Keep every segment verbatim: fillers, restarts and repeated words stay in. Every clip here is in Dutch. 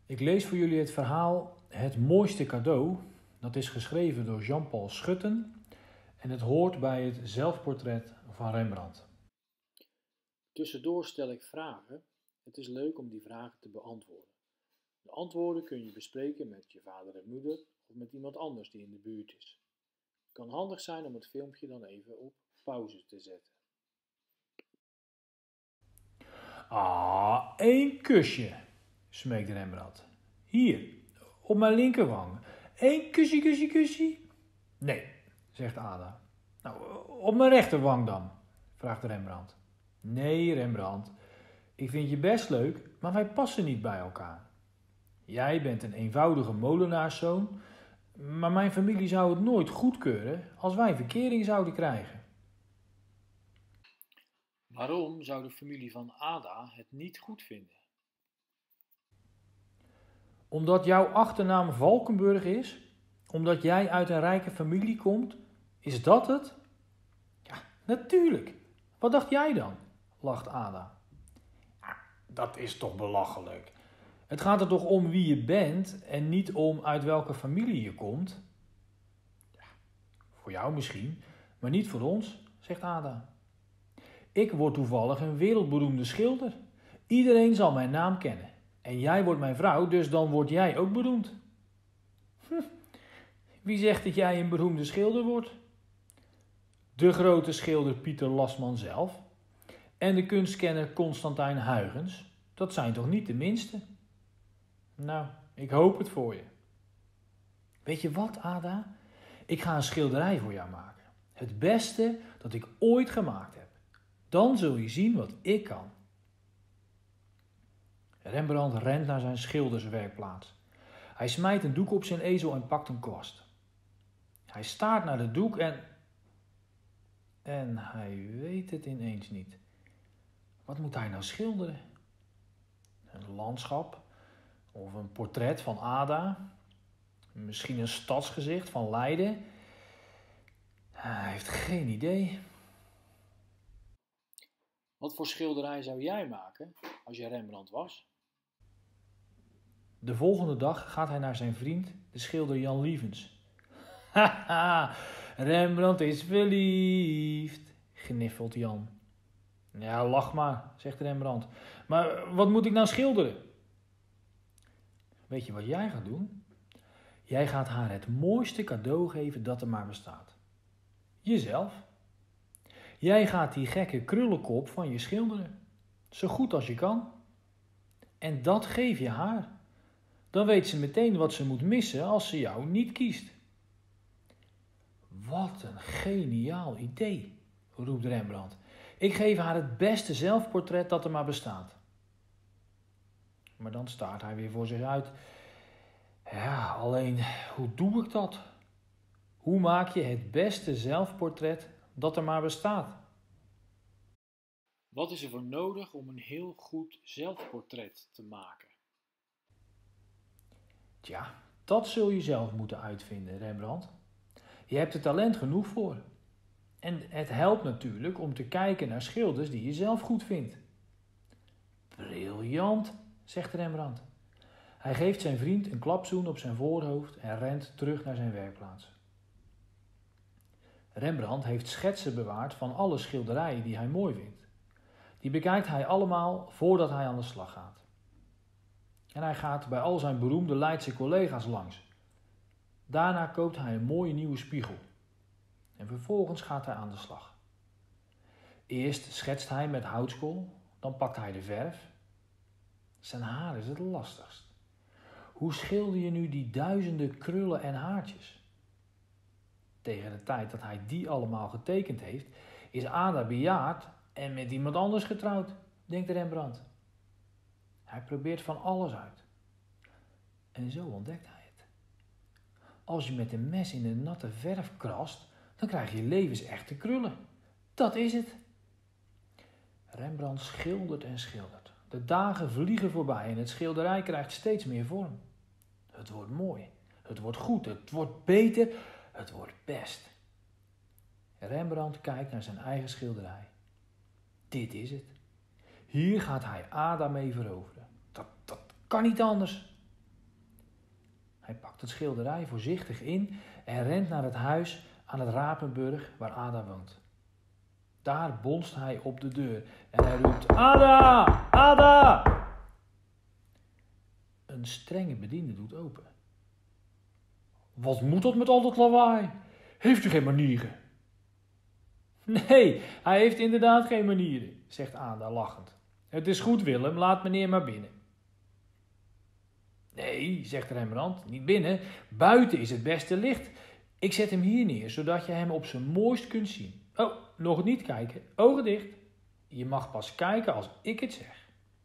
Ik lees voor jullie het verhaal Het mooiste cadeau. Dat is geschreven door Jean-Paul Schutten en het hoort bij het zelfportret van Rembrandt. Tussendoor stel ik vragen. Het is leuk om die vragen te beantwoorden. De antwoorden kun je bespreken met je vader en moeder of met iemand anders die in de buurt is. Het kan handig zijn om het filmpje dan even op pauze te zetten. Ah, één kusje, smeekt Rembrandt. Hier, op mijn linkerwang. Eén kusje, kusje, kusje. Nee, zegt Ada. Nou, op mijn rechterwang dan, vraagt Rembrandt. Nee, Rembrandt, ik vind je best leuk, maar wij passen niet bij elkaar. Jij bent een eenvoudige molenaarszoon, maar mijn familie zou het nooit goedkeuren als wij verkering zouden krijgen. Waarom zou de familie van Ada het niet goed vinden? Omdat jouw achternaam Valkenburg is? Omdat jij uit een rijke familie komt? Is dat het? Ja, natuurlijk. Wat dacht jij dan? Lacht Ada. Ja, dat is toch belachelijk. Het gaat er toch om wie je bent en niet om uit welke familie je komt? Ja, voor jou misschien, maar niet voor ons, zegt Ada. Ik word toevallig een wereldberoemde schilder. Iedereen zal mijn naam kennen. En jij wordt mijn vrouw, dus dan word jij ook beroemd. Hm. Wie zegt dat jij een beroemde schilder wordt? De grote schilder Pieter Lasman zelf. En de kunstkenner Constantijn Huygens. Dat zijn toch niet de minste? Nou, ik hoop het voor je. Weet je wat, Ada? Ik ga een schilderij voor jou maken. Het beste dat ik ooit gemaakt heb. Dan zul je zien wat ik kan. Rembrandt rent naar zijn schilderswerkplaats. Hij smijt een doek op zijn ezel en pakt een kwast. Hij staart naar de doek en... En hij weet het ineens niet. Wat moet hij nou schilderen? Een landschap? Of een portret van Ada? Misschien een stadsgezicht van Leiden? Hij heeft geen idee. Wat voor schilderij zou jij maken als je Rembrandt was? De volgende dag gaat hij naar zijn vriend, de schilder Jan Lievens. Haha, Rembrandt is verliefd, gniffelt Jan. Ja, lach maar, zegt Rembrandt. Maar wat moet ik nou schilderen? Weet je wat jij gaat doen? Jij gaat haar het mooiste cadeau geven dat er maar bestaat. Jezelf. Jij gaat die gekke krullenkop van je schilderen. Zo goed als je kan. En dat geef je haar. Dan weet ze meteen wat ze moet missen als ze jou niet kiest. Wat een geniaal idee, roept Rembrandt. Ik geef haar het beste zelfportret dat er maar bestaat. Maar dan staart hij weer voor zich uit. Ja, alleen, hoe doe ik dat? Hoe maak je het beste zelfportret dat er maar bestaat? Wat is er voor nodig om een heel goed zelfportret te maken? Tja, dat zul je zelf moeten uitvinden, Rembrandt. Je hebt er talent genoeg voor. En het helpt natuurlijk om te kijken naar schilders die je zelf goed vindt. Briljant, zegt Rembrandt. Hij geeft zijn vriend een klapzoen op zijn voorhoofd en rent terug naar zijn werkplaats. Rembrandt heeft schetsen bewaard van alle schilderijen die hij mooi vindt. Die bekijkt hij allemaal voordat hij aan de slag gaat. En hij gaat bij al zijn beroemde Leidse collega's langs. Daarna koopt hij een mooie nieuwe spiegel. En vervolgens gaat hij aan de slag. Eerst schetst hij met houtskool, dan pakt hij de verf. Zijn haar is het lastigst. Hoe schilder je nu die duizenden krullen en haartjes? Tegen de tijd dat hij die allemaal getekend heeft, is Ada bejaard en met iemand anders getrouwd, denkt Rembrandt. Hij probeert van alles uit. En zo ontdekt hij het. Als je met een mes in een natte verf krast, dan krijg je levensechte krullen. Dat is het. Rembrandt schildert en schildert. De dagen vliegen voorbij en het schilderij krijgt steeds meer vorm. Het wordt mooi, het wordt goed, het wordt beter, het wordt best. Rembrandt kijkt naar zijn eigen schilderij. Dit is het. Hier gaat hij Ada mee veroveren. Dat, dat kan niet anders. Hij pakt het schilderij voorzichtig in en rent naar het huis aan het Rapenburg waar Ada woont. Daar bonst hij op de deur en hij roept: Ada! Ada! Een strenge bediende doet open. Wat moet dat met al dat lawaai? Heeft u geen manieren? Nee, hij heeft inderdaad geen manieren, zegt Ada lachend. Het is goed, Willem, laat meneer maar binnen. Nee, zegt Rembrandt, niet binnen. Buiten is het beste licht. Ik zet hem hier neer, zodat je hem op zijn mooist kunt zien. Oh, nog niet kijken. Ogen dicht. Je mag pas kijken als ik het zeg.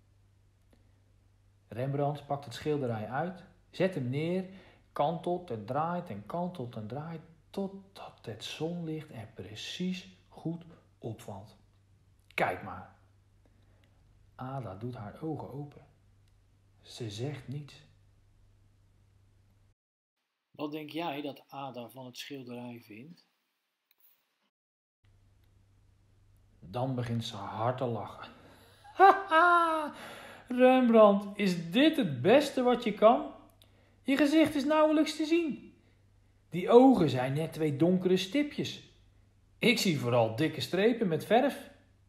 Rembrandt pakt het schilderij uit, zet hem neer, kantelt en draait en kantelt en draait, totdat het zonlicht er precies goed opvalt. Kijk maar. Ada doet haar ogen open. Ze zegt niets. Wat denk jij dat Ada van het schilderij vindt? Dan begint ze hard te lachen. Haha, Rembrandt, is dit het beste wat je kan? Je gezicht is nauwelijks te zien. Die ogen zijn net twee donkere stipjes. Ik zie vooral dikke strepen met verf.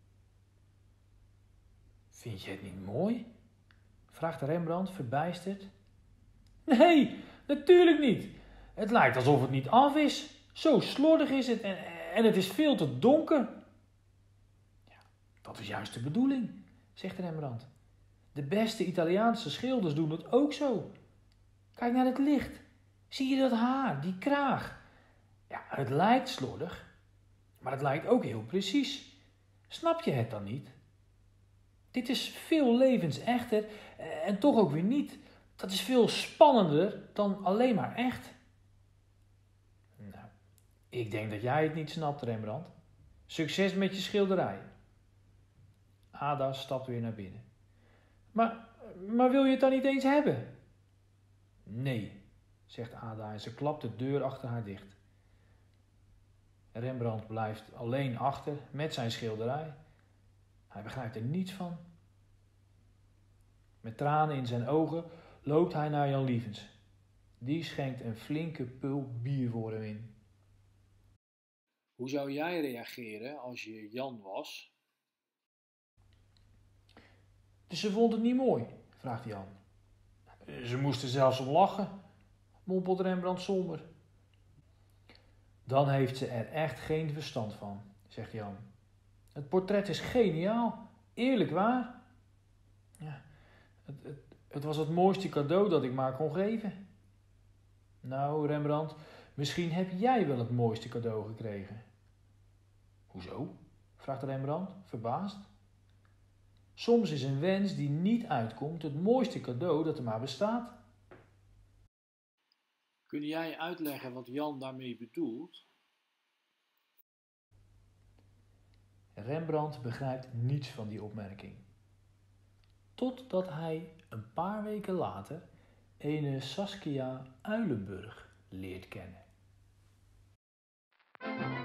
Vind je het niet mooi? Vraagt Rembrandt verbijsterd. Nee, natuurlijk niet. Het lijkt alsof het niet af is. Zo slordig is het en, en het is veel te donker. Ja, dat is juist de bedoeling, zegt Rembrandt. De beste Italiaanse schilders doen het ook zo. Kijk naar het licht. Zie je dat haar, die kraag? Ja, het lijkt slordig, maar het lijkt ook heel precies. Snap je het dan niet? Dit is veel levensechter en toch ook weer niet. Dat is veel spannender dan alleen maar echt. Nou, ik denk dat jij het niet snapt, Rembrandt. Succes met je schilderij. Ada stapt weer naar binnen. Maar, maar wil je het dan niet eens hebben? Nee, zegt Ada en ze klapt de deur achter haar dicht. Rembrandt blijft alleen achter met zijn schilderij. Hij begrijpt er niets van. Met tranen in zijn ogen loopt hij naar Jan Lievens. Die schenkt een flinke pul bier voor hem in. Hoe zou jij reageren als je Jan was? Dus ze vond het niet mooi, vraagt Jan. Ze moesten zelfs om lachen, mompelt Rembrandt somber. Dan heeft ze er echt geen verstand van, zegt Jan. Het portret is geniaal, eerlijk waar. Ja, het, het, het was het mooiste cadeau dat ik maar kon geven. Nou, Rembrandt, misschien heb jij wel het mooiste cadeau gekregen. Hoezo? Vraagt Rembrandt, verbaasd. Soms is een wens die niet uitkomt het mooiste cadeau dat er maar bestaat. Kun jij uitleggen wat Jan daarmee bedoelt? Rembrandt begrijpt niets van die opmerking. Totdat hij een paar weken later ene Saskia Uilenburg leert kennen.